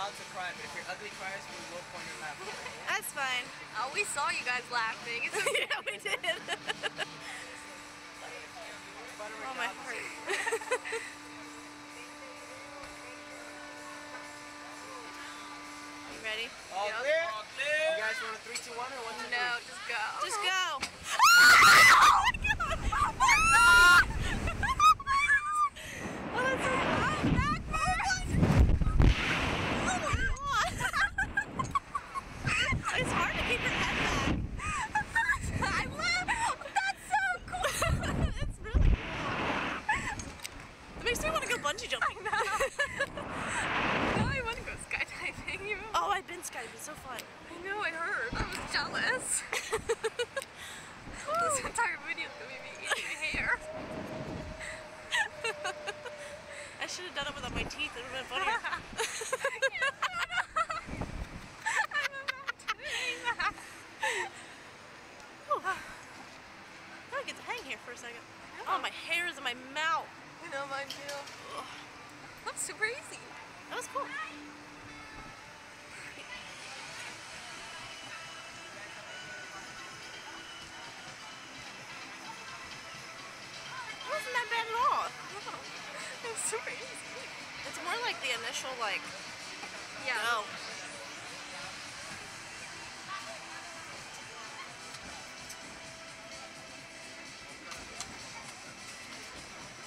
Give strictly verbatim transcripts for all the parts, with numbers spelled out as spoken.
allowed to cry, but if you're ugly cries, we will point and laugh. That's fine. Oh, we saw you guys laughing. Yeah, we did. Oh, my heart. You ready? All Yep. clear? All clear. You guys want a three, two, one, or one, two, three? No, just go. Just go. It's hard to keep your head back. I love. That's so cool. It's really cool. It makes me want to go bungee jumping. No, I want to go skydiving. You know? Oh, I've been skydiving. It's so fun. I know. I heard. I was jealous. This entire video is gonna be me eating hair. I should have done it without my teeth. It would have been funnier. I get to hang here for a second. Oh, my hair is in my mouth. I know, mine too. That's super easy. That was cool. It wasn't that bad at all. It was super easy. It's more like the initial, like, Yeah. go.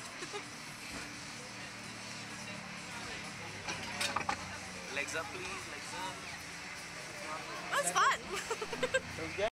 Legs up, please.